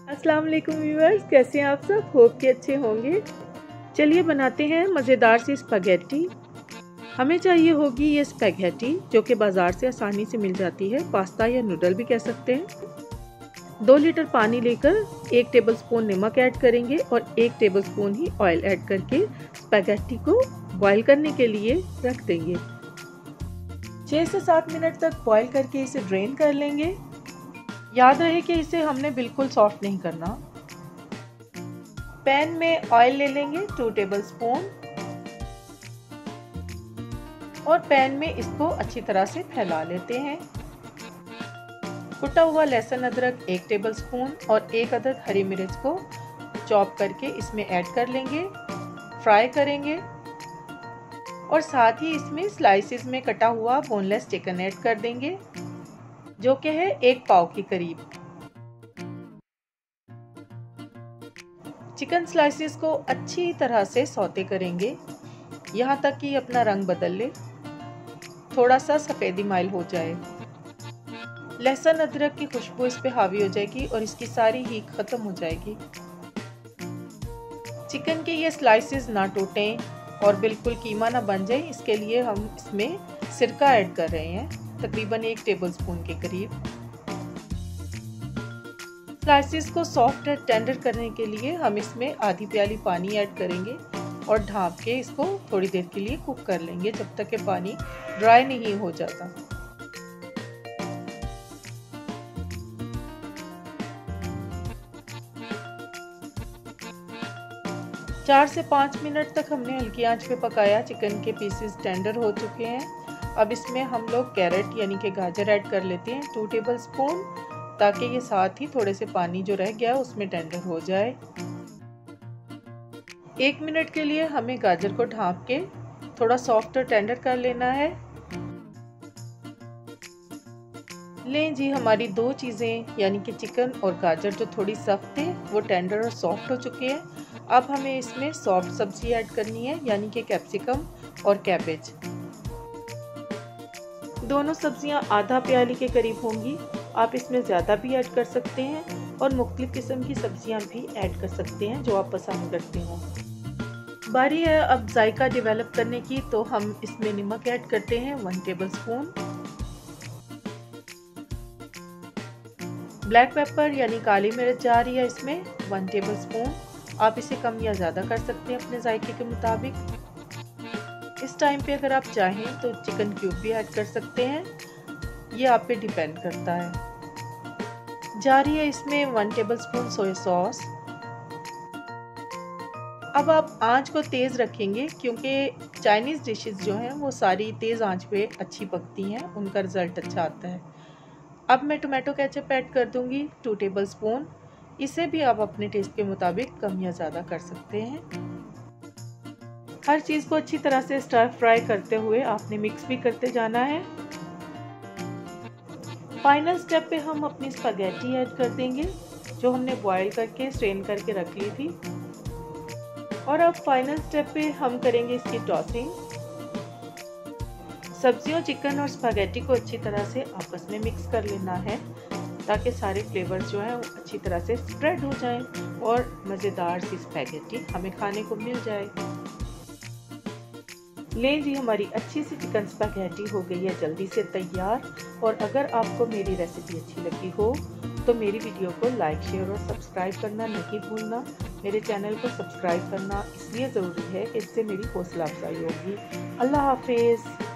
अस्सलाम वालेकुम व्यूअर्स, कैसे हैं आप सब। होप कि अच्छे होंगे। चलिए बनाते हैं मज़ेदार सी स्पैगेटी। हमें चाहिए होगी ये स्पैगेटी जो कि बाज़ार से आसानी से मिल जाती है, पास्ता या नूडल भी कह सकते हैं। 2 लीटर पानी लेकर 1 टेबलस्पून नमक ऐड करेंगे और 1 टेबलस्पून ही ऑयल ऐड करके स्पैगेटी को बॉईल करने के लिए रख देंगे। 6 से 7 मिनट तक बॉईल करके इसे ड्रेन कर लेंगे। याद रहे कि इसे हमने बिल्कुल सॉफ्ट नहीं करना। पैन में ऑयल ले लेंगे 2 टेबलस्पून और पैन में इसको अच्छी तरह से फैला लेते हैं। कुटा हुआ लहसुन अदरक 1 टेबलस्पून और 1 अदद हरी मिर्च को चॉप करके इसमें ऐड कर लेंगे, फ्राई करेंगे और साथ ही इसमें स्लाइसेस में कटा हुआ बोनलेस चिकन ऐड कर देंगे जो कि है 1 पाव के करीब। चिकन स्लाइसेस को अच्छी तरह से सौते करेंगे यहाँ तक कि अपना रंग बदल ले, थोड़ा सा सफ़ेदी माइल हो जाए। लहसुन अदरक की खुशबू इस पे हावी हो जाएगी और इसकी सारी हीट खत्म हो जाएगी। चिकन के ये स्लाइसेस ना टूटें और बिल्कुल कीमा ना बन जाए, इसके लिए हम इसमें सिरका ऐड कर रहे हैं, तकरीबन 1 टेबलस्पून के करीब। स्लाइसेस को सॉफ्ट और टेंडर करने के लिए हम इसमें आधी प्याली पानी ऐड करेंगे और ढाँप के इसको थोड़ी देर के लिए कुक कर लेंगे जब तक कि पानी ड्राई नहीं हो जाता। चार से 5 मिनट तक हमने हल्की आंच पे पकाया। चिकन के पीसेस टेंडर हो चुके हैं। अब इसमें हम लोग कैरेट यानी कि गाजर ऐड कर लेते हैं 2 टेबलस्पून, ताकि ये साथ ही थोड़े से पानी जो रह गया उसमें टेंडर हो जाए। 1 मिनट के लिए हमें गाजर को ढाँप के थोड़ा सॉफ्ट और टेंडर कर लेना है। लें जी, हमारी 2 चीज़ें यानी कि चिकन और गाजर जो थोड़ी सख्त थे वो टेंडर और सॉफ्ट हो चुके हैं। अब हमें इसमें सॉफ्ट सब्जी ऐड करनी है यानी कि कैप्सिकम और कैबेज। दोनों सब्जियां आधा प्याली के करीब होंगी। आप इसमें ज़्यादा भी ऐड कर सकते हैं और मुख्तलिफ किस्म की सब्जियां भी ऐड कर सकते हैं जो आप पसंद करते हो। बारी है अब जायका डेवलप करने की, तो हम इसमें नमक ऐड करते हैं 1 टेबलस्पून। ब्लैक पेपर यानी काली मिर्च जा रही है इसमें 1 टेबलस्पून। आप इसे कम या ज़्यादा कर सकते हैं अपने जायके के मुताबिक। इस टाइम पे अगर आप चाहें तो चिकन क्यूब भी ऐड कर सकते हैं, ये आप पे डिपेंड करता है। जा रही है इसमें 1 टेबलस्पून सोया सॉस। अब आप आंच को तेज़ रखेंगे क्योंकि चाइनीज़ डिशेस जो हैं वो सारी तेज़ आंच पे अच्छी पकती हैं, उनका रिज़ल्ट अच्छा आता है। अब मैं टोमेटो केचप ऐड कर दूंगी 2 टेबलस्पून। इसे भी आप अपने टेस्ट के मुताबिक कम या ज़्यादा कर सकते हैं। हर चीज़ को अच्छी तरह से स्टर फ्राई करते हुए आपने मिक्स भी करते जाना है। फाइनल स्टेप पे हम अपनी स्पैगेटी ऐड कर देंगे जो हमने बॉईल करके स्ट्रेन करके रख ली थी। और अब फाइनल स्टेप पे हम करेंगे इसकी टॉसिंग। सब्जियों, चिकन और स्पैगेटी को अच्छी तरह से आपस में मिक्स कर लेना है ताकि सारे फ्लेवर्स जो हैं वो अच्छी तरह से स्प्रेड हो जाएं और मज़ेदार सी स्पैगेटी हमें खाने को मिल जाए। लें जी, हमारी अच्छी सी चिकन स्पैगेटी हो गई है जल्दी से तैयार। और अगर आपको मेरी रेसिपी अच्छी लगी हो तो मेरी वीडियो को लाइक, शेयर और सब्सक्राइब करना नहीं भूलना। मेरे चैनल को सब्सक्राइब करना इसलिए ज़रूरी है कि इससे मेरी हौसला अफजाई होगी। अल्लाह हाफिज़।